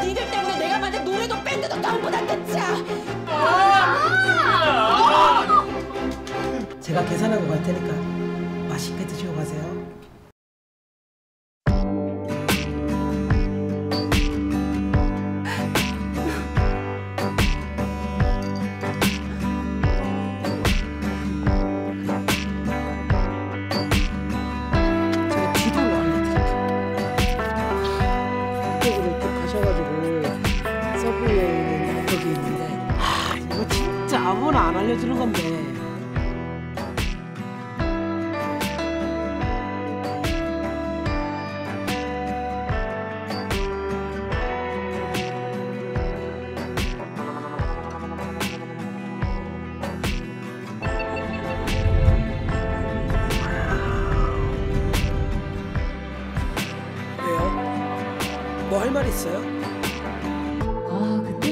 니들 때문에 내가 만든 노래도 밴드도 전부 다 끝이야. 제가 계산하고 갈 테니까 맛있게 드시고 가세요. 아무나 안 알려주는 건데. 왜요? 뭐 할 말 있어요? 아, 그때